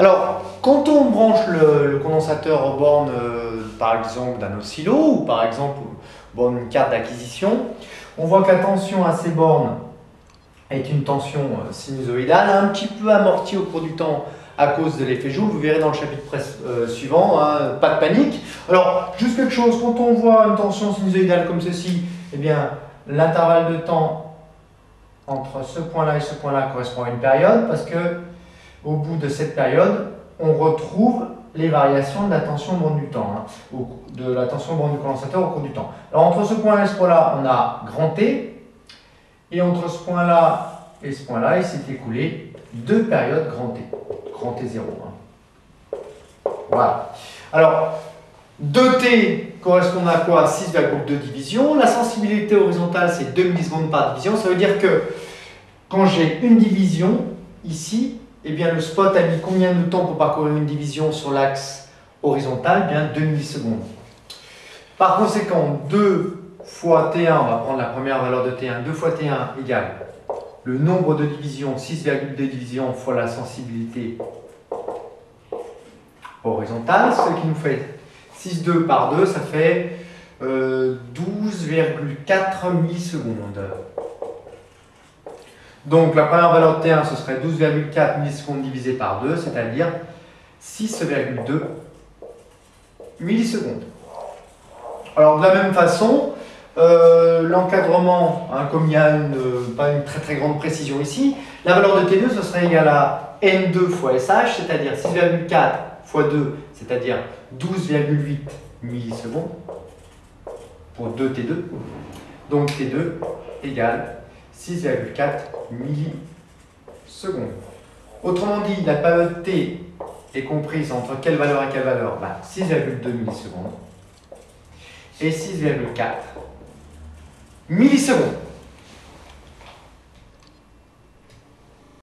Alors, quand on branche le condensateur aux bornes, par exemple, d'un oscillo ou par exemple d'une carte d'acquisition, on voit que la tension à ces bornes est une tension sinusoïdale, un petit peu amortie au cours du temps à cause de l'effet Joule. Vous verrez dans le chapitre suivant, hein, pas de panique. Alors, juste quelque chose, quand on voit une tension sinusoïdale comme ceci, eh bien, l'intervalle de temps entre ce point-là et ce point-là correspond à une période, parce que au bout de cette période, on retrouve les variations de la tension borne du temps, hein, de la tension borne du condensateur au cours du temps. Alors entre ce point-là et ce point-là, on a grand T, et entre ce point-là et ce point-là, il s'est écoulé deux périodes grand T0. Hein. Voilà. Alors, 2T correspond à quoi? 6,2 divisions. La sensibilité horizontale, c'est 2 millisecondes par division. Ça veut dire que quand j'ai une division, ici, eh bien, le spot a mis combien de temps pour parcourir une division sur l'axe horizontal? Eh bien, 2 millisecondes. Par conséquent, 2 fois T1, on va prendre la première valeur de T1, 2 fois T1 égale le nombre de divisions, 6,2 divisions fois la sensibilité horizontale, ce qui nous fait 6,2 par 2, ça fait 12,4 millisecondes. Donc la première valeur de T1, ce serait 12,4 millisecondes divisé par 2, c'est-à-dire 6,2 millisecondes. Alors de la même façon, l'encadrement, hein, comme il n'y a pas une très grande précision ici, la valeur de T2, ce serait égal à N2 fois SH, c'est-à-dire 6,4 fois 2, c'est-à-dire 12,8 millisecondes pour 2T2. Donc T2 égale 6,4 millisecondes. Autrement dit, la période T est comprise entre quelle valeur et quelle valeur? 6,2 millisecondes et 6,4 millisecondes.